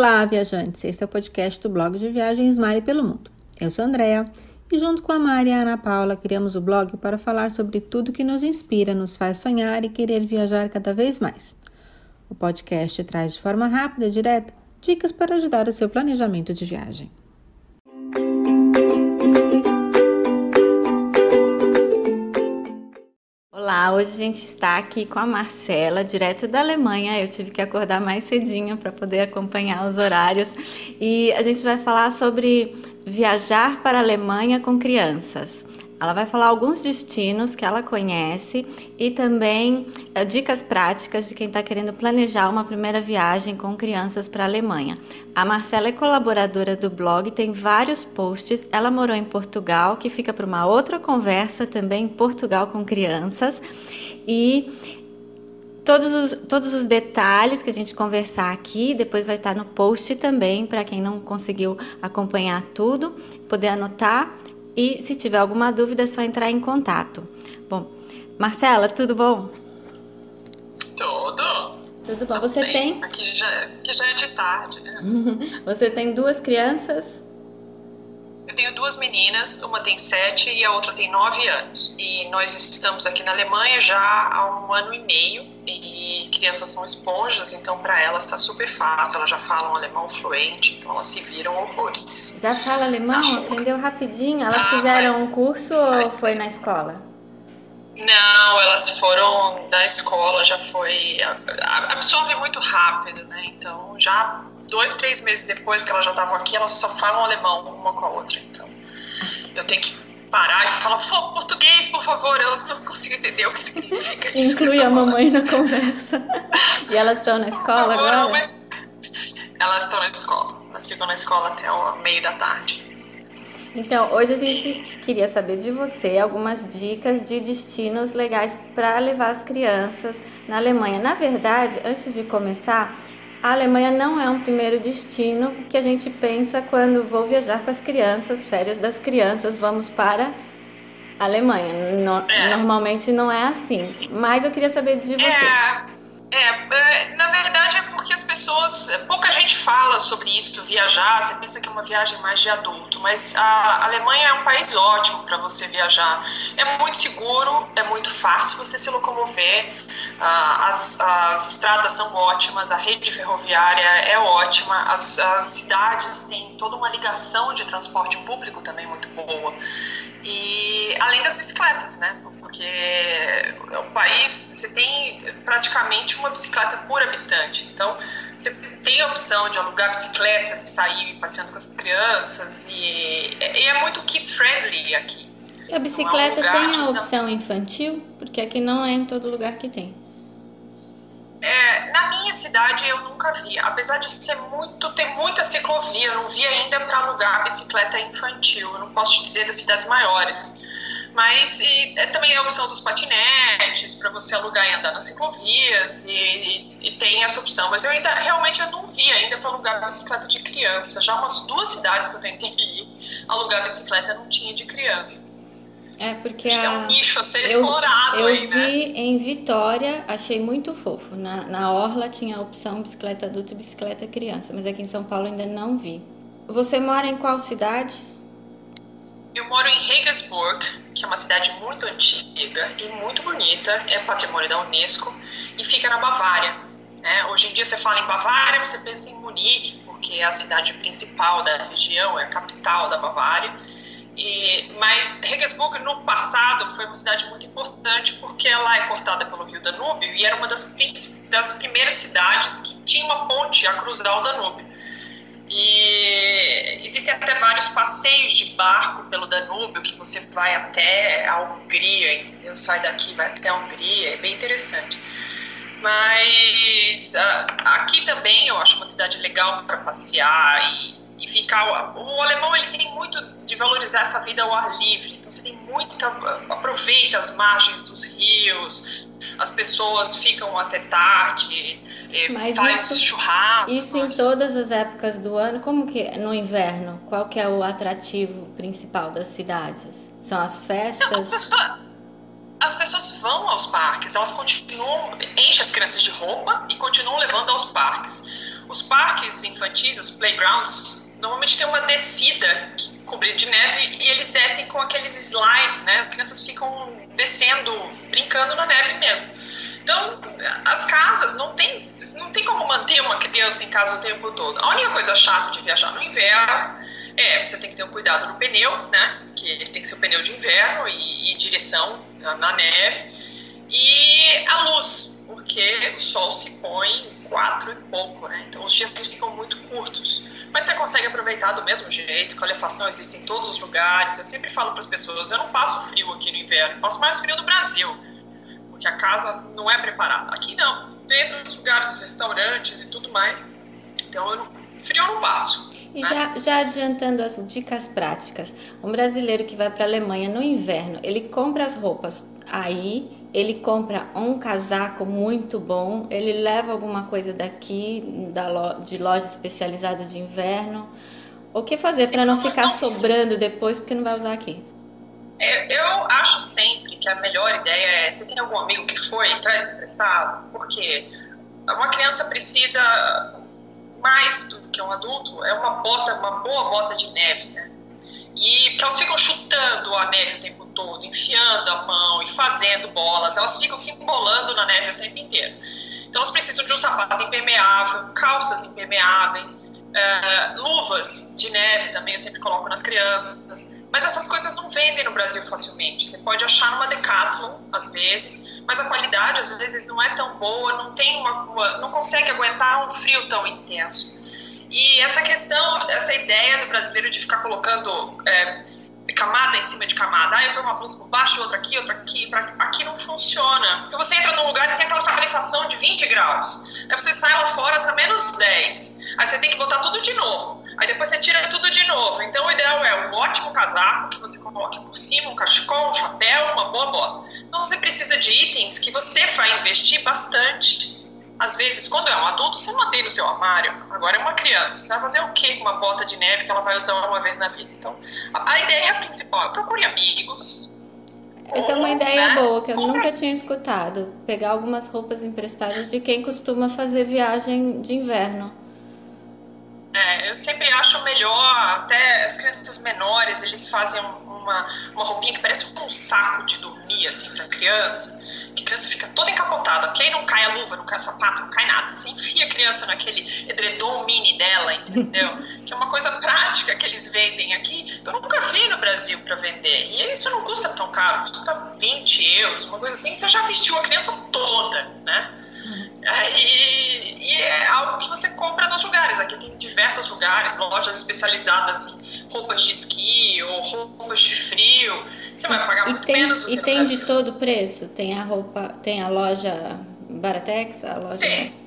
Olá, viajantes! Este é o podcast do blog de viagens Mari pelo Mundo. Eu sou a Andrea e junto com a Mari e a Ana Paula criamos o blog para falar sobre tudo que nos inspira, nos faz sonhar e querer viajar cada vez mais. O podcast traz de forma rápida e direta dicas para ajudar o seu planejamento de viagem. Olá, hoje a gente está aqui com a Marcela, direto da Alemanha. Eu tive que acordar mais cedinho para poder acompanhar os horários. E a gente vai falar sobre viajar para a Alemanha com crianças. Ela vai falar alguns destinos que ela conhece e também dicas práticas de quem está querendo planejar uma primeira viagem com crianças para a Alemanha. A Marcela é colaboradora do blog, tem vários posts. Ela morou em Portugal, que fica para uma outra conversa também em Portugal com crianças. E todos os detalhes que a gente conversar aqui, depois vai estar no post também, para quem não conseguiu acompanhar tudo, poder anotar. E se tiver alguma dúvida é só entrar em contato. Bom, Marcela, tudo bom? Tudo bom. Você tem? Aqui já é de tarde. Você tem duas crianças? Eu tenho duas meninas, uma tem 7 e a outra tem 9 anos. E nós estamos aqui na Alemanha já há 1 ano e meio. E crianças são esponjas, então para elas está super fácil. Elas já falam alemão fluente, então elas se viram horrores. Já fala alemão? Aprendeu rapidinho? Elas fizeram um curso ou foi na escola? Não, elas foram na escola, já foi... Absorve muito rápido, né? Então já 2, 3 meses depois que elas já estavam aqui, elas só falam alemão uma com a outra. Então eu tenho que parar e falar, português, por favor, eu não consigo entender o que significa isso. Inclui a mamãe na conversa. E elas estão na escola agora? Elas estão na escola. Elas ficam na escola até o meio da tarde. Então, hoje a gente queria saber de você algumas dicas de destinos legais para levar as crianças na Alemanha. Na verdade, antes de começar, a Alemanha não é um primeiro destino que a gente pensa quando vou viajar com as crianças, férias das crianças, vamos para a Alemanha. Normalmente não é assim, mas eu queria saber de você. Na verdade é porque as pessoas, pouca gente fala sobre isso, viajar, você pensa que é uma viagem mais de adulto, mas a Alemanha é um país ótimo para você viajar, é muito seguro, é muito fácil você se locomover, as estradas são ótimas, a rede ferroviária é ótima, as cidades têm toda uma ligação de transporte público também muito boa, e além das bicicletas, né? Porque o país, você tem praticamente uma bicicleta por habitante, então você tem a opção de alugar bicicletas e sair passeando com as crianças, e é muito kids friendly aqui. E a bicicleta tem a opção infantil? Porque aqui não é em todo lugar que tem. Na minha cidade eu nunca vi, apesar de ter muita ciclovia, eu não vi ainda para alugar bicicleta infantil, eu não posso te dizer das cidades maiores. Mas também a opção dos patinetes para você alugar e andar nas ciclovias, e tem essa opção. Mas eu não vi ainda para alugar bicicleta de criança. Já umas 2 cidades que eu tentei ir, alugar bicicleta não tinha de criança. Porque é um nicho a ser explorado aí, né? Eu vi em Vitória, achei muito fofo. Na Orla tinha a opção bicicleta adulto e bicicleta criança, mas aqui em São Paulo ainda não vi. Você mora em qual cidade? Eu moro em Regensburg, que é uma cidade muito antiga e muito bonita, é patrimônio da Unesco e fica na Bavária. Né? Hoje em dia você fala em Bavária, você pensa em Munique, porque é a cidade principal da região, é a capital da Bavária. Mas Regensburg no passado foi uma cidade muito importante porque ela é cortada pelo rio Danúbio e era uma das primeiras cidades que tinha uma ponte a cruzar o Danúbio. E existem até vários passeios de barco pelo Danúbio que você vai até a Hungria, entendeu? Sai daqui, vai até a Hungria, é bem interessante. Mas aqui também eu acho uma cidade legal para passear e ficar... O alemão ele tem muito de valorizar essa vida ao ar livre, então você tem aproveita as margens dos rios, as pessoas ficam até tarde, faz churrascos. Isso em todas as épocas do ano, como que no inverno? Qual que é o atrativo principal das cidades? São as festas? As pessoas vão aos parques, elas continuam, enchem as crianças de roupa e continuam levando aos parques. Os parques infantis, os playgrounds, normalmente tem uma descida cobrida de neve e eles descem com aqueles slides, né? As crianças ficam descendo, brincando na neve mesmo. Então, as casas não tem como manter uma criança em casa o tempo todo. A única coisa chata de viajar no inverno você tem que ter um cuidado no pneu, né? Que ele tem que ser o pneu de inverno e direção na neve. E a luz, porque o sol se põe em 4 e pouco, né? Então os dias ficam muito curtos. Mas você consegue aproveitar do mesmo jeito, calefação existe em todos os lugares. Eu sempre falo para as pessoas, eu não passo frio aqui no inverno, passo mais frio no Brasil, porque a casa não é preparada. Aqui não, dentro dos lugares, os restaurantes e tudo mais. Então frio eu não passo. E já adiantando as dicas práticas, um brasileiro que vai para a Alemanha no inverno, ele compra as roupas aí, ele compra um casaco muito bom, ele leva alguma coisa daqui de loja especializada de inverno. O que fazer para não ficar sobrando depois porque não vai usar aqui? Eu acho sempre que a melhor ideia você tem algum amigo que foi e traz emprestado, porque uma criança precisa mais do que um adulto, é uma boa bota de neve, né? E porque elas ficam chutando a neve o tempo todo, enfiando a mão e fazendo bolas, elas ficam se embolando na neve o tempo inteiro. Então elas precisam de um sapato impermeável, calças impermeáveis, luvas de neve também eu sempre coloco nas crianças. Mas essas coisas não vendem no Brasil facilmente. Você pode achar numa Decathlon, às vezes, mas a qualidade, às vezes, não é tão boa, não consegue aguentar um frio tão intenso. E essa ideia do brasileiro de ficar colocando camada em cima de camada, eu ponho uma blusa por baixo, outra aqui, aqui não funciona. Porque você entra num lugar e tem aquela calefação de 20 graus. Aí você sai lá fora, tá menos 10. Aí você tem que botar tudo de novo. Aí depois você tira tudo de novo. Então o ideal é um ótimo casaco que você coloque por cima, um cachecol, um chapéu, uma boa bota. Então você precisa de itens que você vai investir bastante. Às vezes, quando é um adulto, você mantém no seu armário. Agora é uma criança. Você vai fazer o quê com uma bota de neve que ela vai usar uma vez na vida? Então, a ideia principal é procure amigos. Essa é uma ideia boa, que eu nunca tinha escutado. Pegar algumas roupas emprestadas de quem costuma fazer viagem de inverno. Eu sempre acho melhor, até as crianças menores, eles fazem uma roupinha que parece um saco de dormir, assim, pra criança, que a criança fica toda encapotada, porque aí não cai a luva, não cai o sapato, não cai nada. Você enfia a criança naquele edredom mini dela, entendeu? Que é uma coisa prática que eles vendem aqui. Eu nunca vi no Brasil pra vender. E isso não custa tão caro, custa 20 euros, uma coisa assim. Você já vestiu a criança toda, né? E é algo que você compra nos lugares. Aqui tem diversos lugares, lojas especializadas em roupas de esqui ou roupas de frio. Você vai pagar muito menos do que no Brasil. E tem de todo preço? Tem a roupa, tem a loja Baratex, a loja...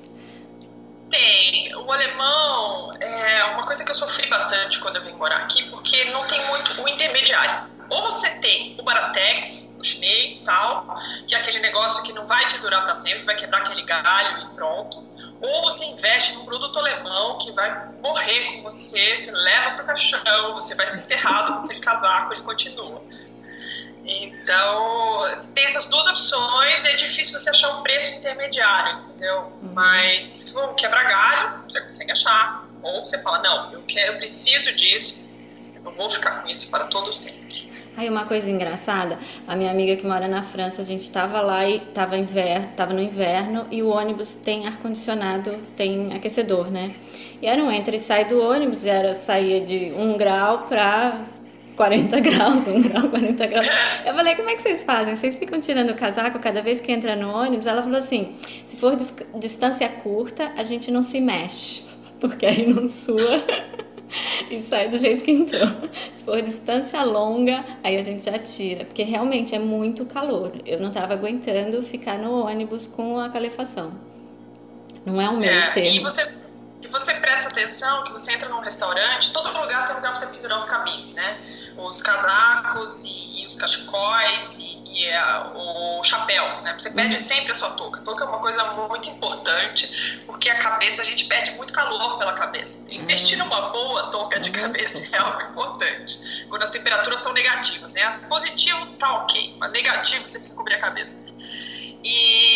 Tem. O alemão é uma coisa que eu sofri bastante quando eu vim morar aqui, porque não tem muito o intermediário. Ou você tem o Baratex, o chinês, tal, que é aquele negócio que não vai te durar para sempre, vai quebrar aquele galho e pronto. Ou você investe num produto alemão que vai morrer com você, você leva para o caixão, você vai ser enterrado com aquele casaco, ele continua. Então, tem essas duas opções e é difícil você achar um preço intermediário, entendeu? Mas se for um quebra-galho, você consegue achar. Ou você fala, não, eu preciso disso, eu vou ficar com isso para todo sempre. Aí uma coisa engraçada, a minha amiga que mora na França, a gente estava lá e tava no inverno e o ônibus tem ar-condicionado, tem aquecedor, né? E era um entra e sai do ônibus, saía de 1 grau para 40 graus, 1 grau, 40 graus. Eu falei, como é que vocês fazem? Vocês ficam tirando o casaco cada vez que entra no ônibus? Ela falou assim, se for distância curta, a gente não se mexe, porque aí não sua e sai do jeito que entrou. Se for distância longa, aí a gente já tira, porque realmente é muito calor. Eu não estava aguentando ficar no ônibus com a calefação. Não é um meio termo. E você presta atenção que você entra num restaurante, todo lugar tem lugar para você pendurar os cabines, né? Os casacos e os cachecóis e o chapéu, né? Você perde sempre a sua touca. A touca é uma coisa muito importante, porque a cabeça, a gente perde muito calor pela cabeça. Investir numa boa touca de cabeça é algo importante. Quando as temperaturas estão negativas, né? Positivo tá ok, mas negativo você precisa cobrir a cabeça. E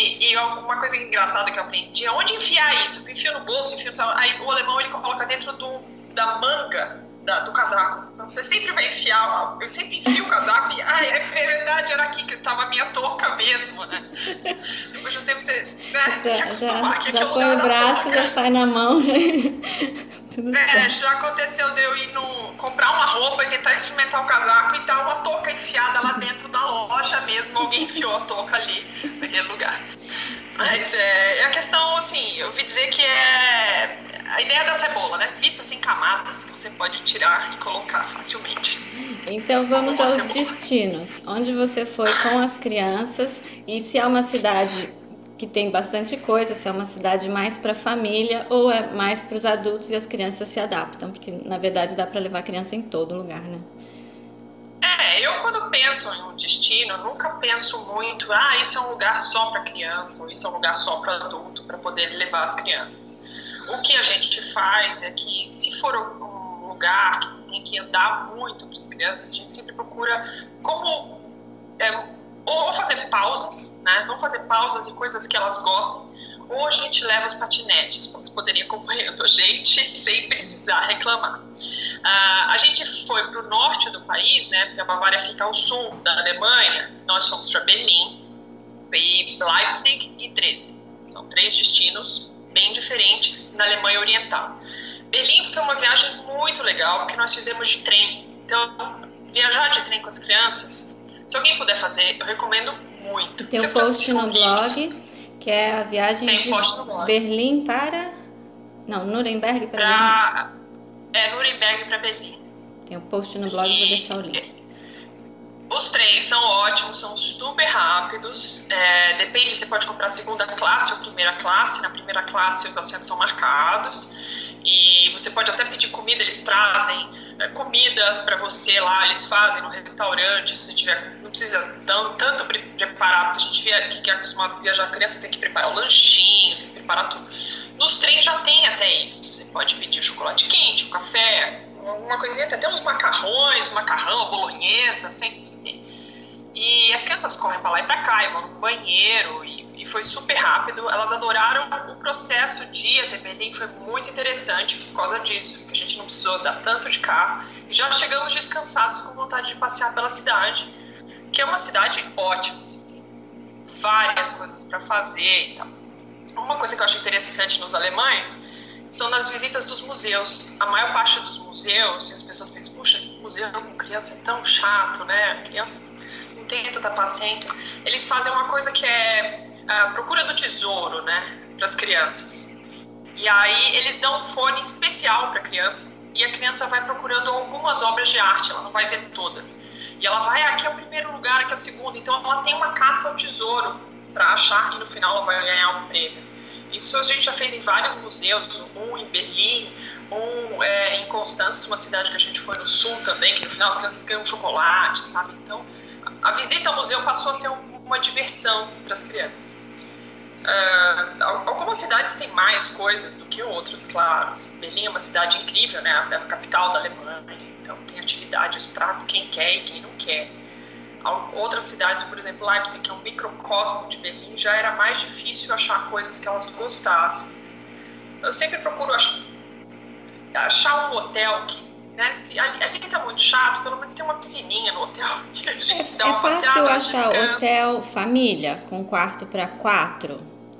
uma coisa engraçada que eu aprendi, onde enfiar isso? Eu enfio no bolso, enfio no salão. Aí o alemão, ele coloca dentro da manga do casaco. Então você sempre vai enfiar, eu sempre enfio o casaco e, é verdade, era aqui que estava a minha touca mesmo, né? Depois de um tempo você, né, tem que acostumar que já põe o braço, já sai na mão. Já aconteceu de eu ir comprar uma roupa e tentar experimentar o casaco e tá uma touca enfiada lá dentro da loja mesmo, alguém enfiou a touca ali naquele lugar. Mas a questão, assim, eu ouvi dizer que é a ideia da cebola, né? Vista sem camadas, que você pode tirar e colocar facilmente. Então vamos aos destinos. Onde você foi com as crianças e se é uma cidade que tem bastante coisa, se é uma cidade mais para família ou é mais para os adultos e as crianças se adaptam, porque na verdade dá para levar a criança em todo lugar, né? Eu quando penso em um destino, nunca penso muito, isso é um lugar só para criança, ou isso é um lugar só para adulto, para poder levar as crianças. O que a gente faz é que, se for um lugar que tem que andar muito para as crianças, a gente sempre procura ou fazer pausas, né? Vamos fazer pausas e coisas que elas gostem, ou a gente leva os patinetes para elas poderem ir acompanhando a gente sem precisar reclamar. A gente foi para o norte do país, né? Porque a Bavária fica ao sul da Alemanha. Nós fomos para Berlim, e Leipzig e Dresden. São 3 destinos bem diferentes na Alemanha Oriental. Berlim foi uma viagem muito legal, porque nós fizemos de trem. Então, viajar de trem com as crianças, se alguém puder fazer, eu recomendo muito. Tem um post no blog, que é a viagem de Berlim para... Não, Nuremberg para Berlim. Nuremberg para Berlim. Tem um post no blog, vou deixar o link. Os trens são ótimos, são super rápidos. Depende, você pode comprar segunda classe ou primeira classe. Na primeira classe os assentos são marcados. E você pode até pedir comida, eles trazem comida para você lá, eles fazem no restaurante. Se você tiver, não precisa tanto preparar, porque a gente que é acostumado a viajar, a criança tem que preparar o lanchinho, tem que preparar tudo. Nos trens já tem até isso. Você pode pedir chocolate quente, um café, alguma coisinha, até uns macarrão, bolonhesa, sempre tem. E as crianças correm para lá e para cá, e vão no banheiro, e foi super rápido. Elas adoraram o processo de ir até Berlim, foi muito interessante por causa disso, que a gente não precisou dar tanto de carro. E já chegamos descansados com vontade de passear pela cidade, que é uma cidade ótima, assim, tem várias coisas para fazer e tal. Uma coisa que eu acho interessante nos alemães são nas visitas dos museus. A maior parte dos museus, e as pessoas pensam, puxa, museu com criança é tão chato, né? A criança não tem tanta paciência. Eles fazem uma coisa que é a procura do tesouro, né? Para as crianças. E aí eles dão um fone especial para a criança, e a criança vai procurando algumas obras de arte, ela não vai ver todas. E ela vai, aqui é o primeiro lugar, aqui é o segundo. Então ela tem uma caça ao tesouro para achar, e no final ela vai ganhar um prêmio. Isso a gente já fez em vários museus, um em Berlim, um em Constança, uma cidade que a gente foi no sul também, que no final as crianças ganham chocolate, sabe? Então, a visita ao museu passou a ser uma diversão para as crianças. Algumas cidades têm mais coisas do que outras, claro. Berlim é uma cidade incrível, né? É a capital da Alemanha, então tem atividades para quem quer e quem não quer. Outras cidades, por exemplo, Leipzig, que é um microcosmo de Berlim, já era mais difícil achar coisas que elas gostassem. Eu sempre procuro achar um hotel que, né, se ali que tá muito chato, pelo menos tem uma piscininha no hotel que a gente dá uma passeada. É fácil achar hotel família com quarto para 4?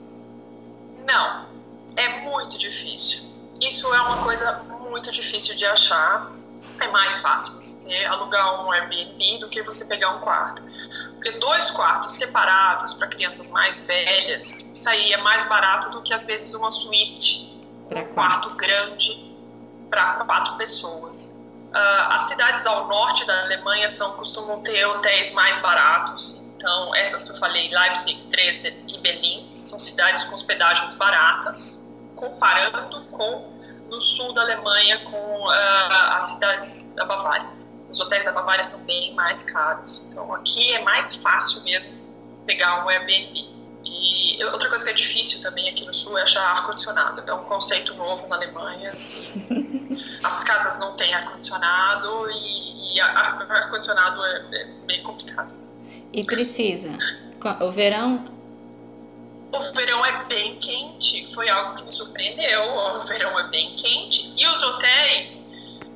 Não, é muito difícil. Isso é uma coisa muito difícil de achar. É mais fácil você alugar um Airbnb do que você pegar um quarto. Porque 2 quartos separados para crianças mais velhas, isso aí é mais barato do que às vezes uma suíte, um quarto grande para 4 pessoas. As cidades ao norte da Alemanha costumam ter hotéis mais baratos. Então, essas que eu falei, Leipzig, Dresden e Berlim, são cidades com hospedagens baratas, comparando com no sul da Alemanha, com as cidades da Bavária. Os hotéis da Bavária são bem mais caros. Então, aqui é mais fácil mesmo pegar um Airbnb. E outra coisa que é difícil também aqui no sul é achar ar-condicionado. É um conceito novo na Alemanha. Assim. As casas não têm ar-condicionado e ar-condicionado é bem complicado. E precisa? O verão O verão é bem quente, foi algo que me surpreendeu. O verão é bem quente e os hotéis,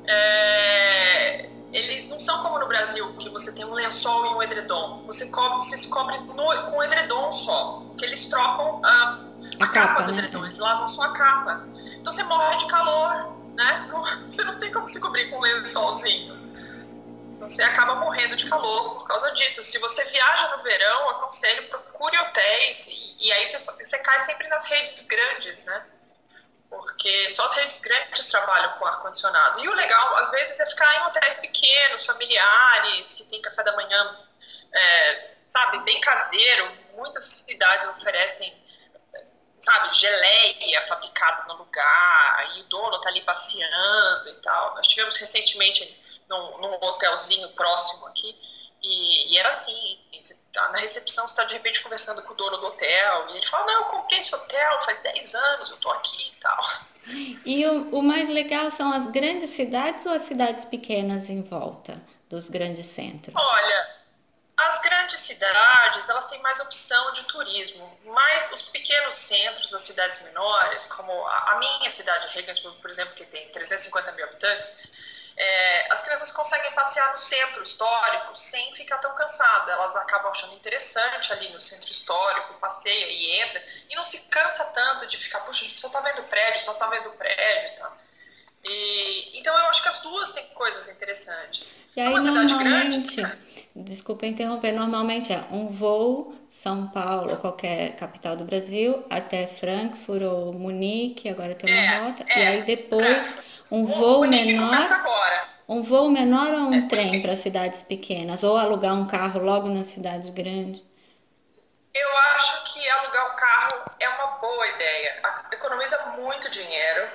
eles não são como no Brasil, que você tem um lençol e um edredom. Você se cobre com um edredom só, porque eles trocam a capa do edredom, eles lavam só a capa. Então você morre de calor, né? Você não tem como se cobrir com um lençolzinho. Você acaba morrendo de calor por causa disso. Se você viaja no verão, eu aconselho, procure hotéis. E aí você cai sempre nas redes grandes, né? Porque só as redes grandes trabalham com ar-condicionado. E o legal, às vezes, é ficar em hotéis pequenos, familiares, que tem café da manhã, sabe, bem caseiro. Muitas cidades oferecem, sabe, geleia fabricada no lugar, e o dono tá ali passeando e tal. Nós tivemos recentemente num hotelzinho próximo aqui, e era assim, na recepção você está de repente conversando com o dono do hotel, e ele fala, não, eu comprei esse hotel faz 10 anos, eu tô aqui e tal. E o mais legal são as grandes cidades ou as cidades pequenas em volta dos grandes centros? Olha, as grandes cidades, elas têm mais opção de turismo, mas os pequenos centros, as cidades menores, como a minha cidade, Regensburg, por exemplo, que tem 350 mil habitantes, as crianças conseguem passear no centro histórico sem ficar tão cansada. Elas acabam achando interessante ali no centro histórico, passeia e entra, e não se cansa tanto de ficar, puxa, a gente só tá vendo prédio, só tá vendo prédio e tal. Então eu acho que as duas têm coisas interessantes. E aí, Uma cidade normalmente, grande, desculpa interromper, normalmente é um voo São Paulo, ou qualquer capital do Brasil, até Frankfurt ou Munique, agora tem uma rota, e aí depois um voo Munique começa menor, agora. um voo menor ou um trem para Munique, cidades pequenas, ou alugar um carro logo na cidade grande. eu acho que alugar um carro é uma boa ideia. Economiza muito dinheiro.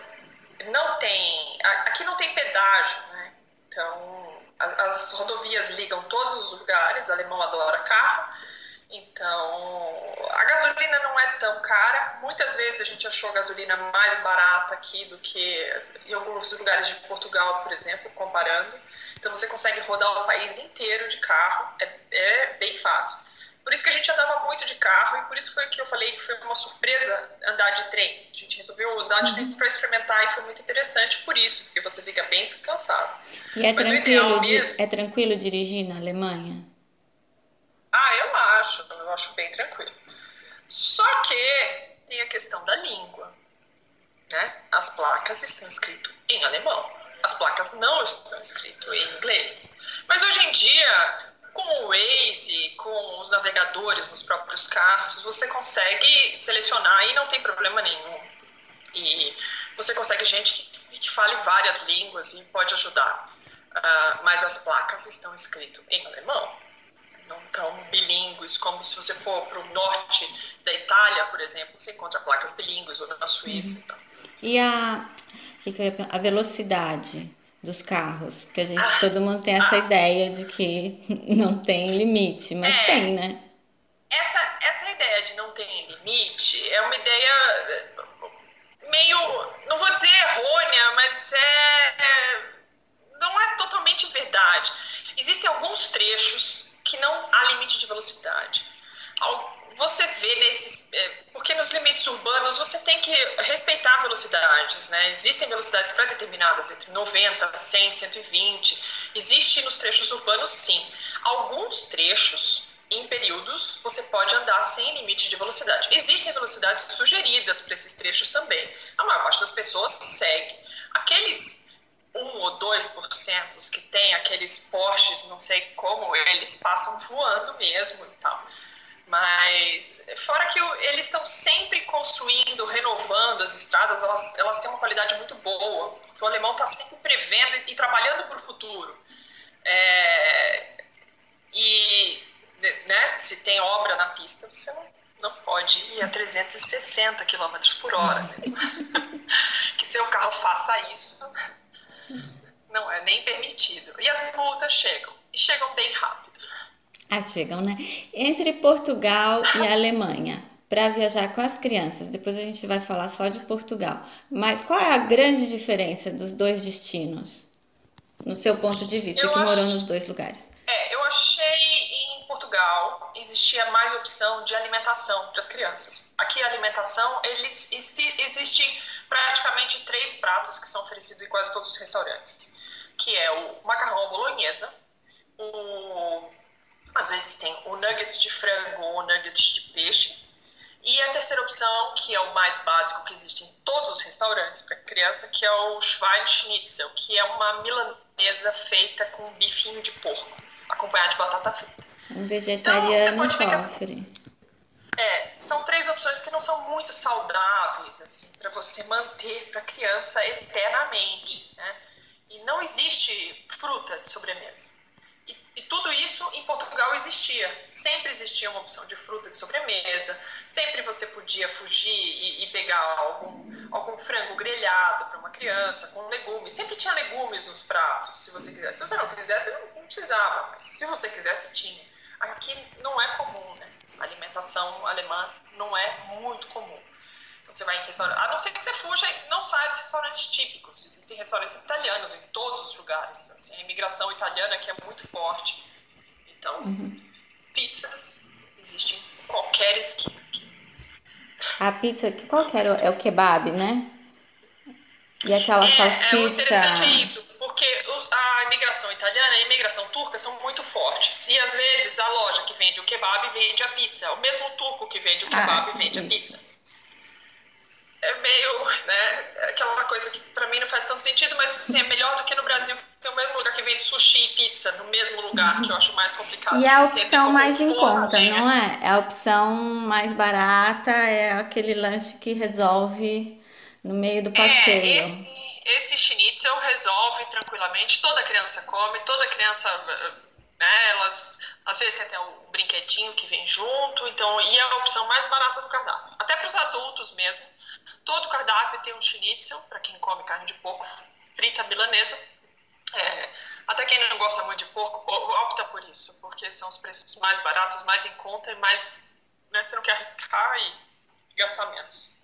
Aqui não tem pedágio, né? Então as rodovias ligam todos os lugares. O alemão adora carro, então a gasolina não é tão cara. Muitas vezes a gente achou a gasolina mais barata aqui do que em alguns lugares de Portugal, por exemplo, comparando. Então você consegue rodar o país inteiro de carro, é bem fácil. Por isso que a gente andava muito de carro, e por isso foi que eu falei que foi uma surpresa andar de trem. A gente resolveu andar de trem para experimentar e foi muito interessante por isso, porque você fica bem descansado. E Mas o ideal mesmo... é tranquilo dirigir na Alemanha? Eu acho bem tranquilo. Só que tem a questão da língua, né? As placas estão escritas em alemão, as placas não estão escritas em inglês. Mas hoje em dia, com o Waze, com os navegadores nos próprios carros, você consegue selecionar e não tem problema nenhum. E você consegue gente que fale várias línguas e pode ajudar. Mas as placas estão escritas em alemão. Não tão bilíngues, como se você for para o norte da Itália, por exemplo, você encontra placas bilíngues, ou na Suíça. Então. E a velocidade dos carros? Porque todo mundo tem essa ideia de que não tem limite, mas tem, né? Essa ideia de não ter limite é uma ideia meio, não vou dizer errônea, mas não é totalmente verdade. Existem alguns trechos que não há limite de velocidade. Você vê porque nos limites urbanos você tem que respeitar velocidades, né? Existem velocidades pré-determinadas entre 90, 100, 120. Existe nos trechos urbanos, sim. Alguns trechos, em períodos, você pode andar sem limite de velocidade. Existem velocidades sugeridas para esses trechos também. A maior parte das pessoas segue. Aqueles 1 ou 2% que tem aqueles postes, não sei como, eles passam voando mesmo e tal. Mas fora que eles estão sempre construindo, renovando as estradas, elas têm uma qualidade muito boa, porque o alemão está sempre prevendo e trabalhando para o futuro. Né, se tem obra na pista, você não pode ir a 360 km por hora mesmo. Que seu carro faça isso não é nem permitido. E as multas chegam, e chegam bem rápido. Chegam, né? Entre Portugal e Alemanha, para viajar com as crianças, depois a gente vai falar só de Portugal, mas qual é a grande diferença dos dois destinos, no seu ponto de vista, que morou nos dois lugares? Eu achei em Portugal, em existia mais opção de alimentação para as crianças. Aqui a alimentação, existem praticamente 3 pratos que são oferecidos em quase todos os restaurantes, que é o macarrão à bolonhesa, às vezes tem o nuggets de frango ou nuggets de peixe, e a terceira opção, que é o mais básico que existe em todos os restaurantes para criança, que é o Schweinsschnitzel, que é uma milanesa feita com bifinho de porco, acompanhado de batata frita. Um vegetariano então, sofre. São 3 opções que não são muito saudáveis, assim, para você manter para a criança eternamente, né? E não existe fruta de sobremesa. E tudo isso em Portugal existia. Sempre existia uma opção de fruta de sobremesa. Sempre você podia fugir e pegar algum frango grelhado para uma criança, com legumes. Sempre tinha legumes nos pratos, se você quisesse. Se você não quisesse, não precisava. Mas se você quisesse, tinha. Aqui não é comum, né? A alimentação alemã não é muito comum. Então você vai em restaurante, a não ser que você fuja e não saia dos restaurantes típicos. Existem restaurantes italianos em todos os lugares. Assim, a imigração italiana aqui é muito forte. Então, pizzas existem em qualquer esquina aqui. A pizza, qual que era? É o kebab, né? E aquela O salsicha. interessante é isso, porque a imigração italiana e a imigração turca são muito fortes. E às vezes a loja que vende o kebab vende a pizza. O mesmo turco que vende o kebab vende a pizza. É meio, né, aquela coisa que pra mim não faz tanto sentido, mas assim, é melhor do que no Brasil, que tem o mesmo lugar que vende sushi e pizza no mesmo lugar, que eu acho mais complicado. E é a opção mais em conta, não é? É a opção mais barata, é aquele lanche que resolve no meio do passeio. Esse schnitzel resolve tranquilamente, toda criança come, toda criança, né, elas às vezes tem até um brinquedinho que vem junto, então, e é a opção mais barata do cardápio. Até para os adultos mesmo. Todo cardápio tem um schnitzel, para quem come carne de porco, frita milanesa. Até quem não gosta muito de porco, opta por isso, porque são os preços mais baratos, mais em conta e mais, né, você não quer arriscar e gastar menos.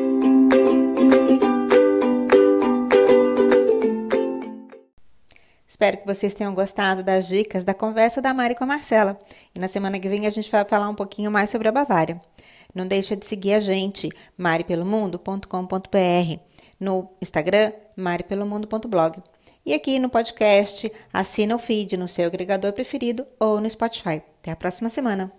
Espero que vocês tenham gostado das dicas da conversa da Mari com a Marcela. E na semana que vem a gente vai falar um pouquinho mais sobre a Bavária. Não deixa de seguir a gente, maripelomundo.com.br, no Instagram, maripelomundo.blog. E aqui no podcast, assina o feed no seu agregador preferido ou no Spotify. Até a próxima semana!